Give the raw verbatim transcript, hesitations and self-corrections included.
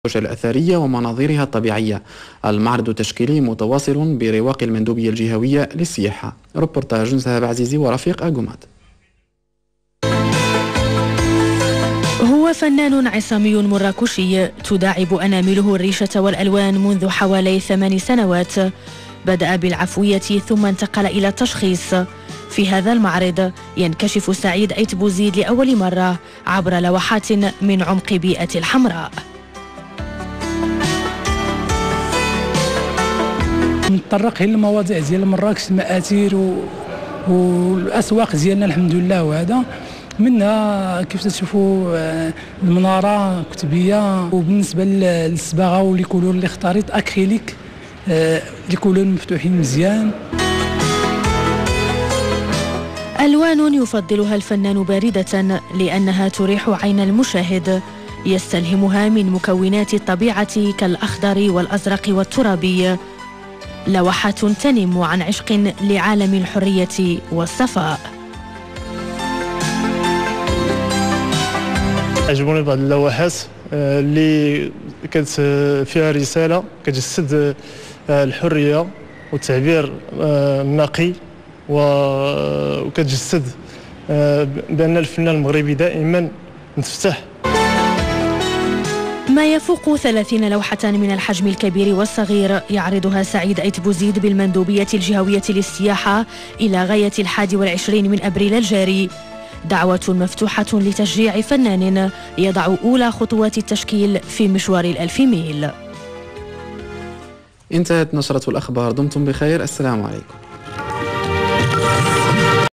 الأثرية ومناظرها الطبيعية. المعرض التشكيلي متواصل برواق المندوبية الجهوية للسياحة. روبورتاج نزهة عزيزي ورفيق أجومات. هو فنان عصامي مراكشي تداعب أنامله الريشة والألوان منذ حوالي ثمان سنوات. بدأ بالعفوية ثم انتقل إلى التشخيص. في هذا المعرض ينكشف سعيد أيت بوزيد لأول مرة عبر لوحات من عمق بيئة الحمراء. نتطرق هي المواضيع ديال مراكش، المآثير و... والأسواق ديالنا الحمد لله، وهذا منها كيف تشوفوا المنارة كتبية، وبالنسبة للصباغة والكولور اللي اختاريت أكريليك، الكولور مفتوحين مزيان. ألوان يفضلها الفنان باردة لأنها تريح عين المشاهد، يستلهمها من مكونات الطبيعة كالأخضر والأزرق والترابي. لوحات تنم عن عشق لعالم الحرية والصفاء. عجبوني بعض اللوحات اللي كانت فيها رسالة كتجسد الحرية والتعبير النقي، وكتجسد بأن الفنان المغربي دائما متفتح. ما يفوق ثلاثين لوحة من الحجم الكبير والصغير يعرضها سعيد أيت بوزيد بالمندوبية الجهوية للسياحة إلى غاية الحادي والعشرين من أبريل الجاري. دعوة مفتوحة لتشجيع فنان يضع أولى خطوات التشكيل في مشوار الألف ميل. انتهت نشرة الأخبار، دمتم بخير، السلام عليكم.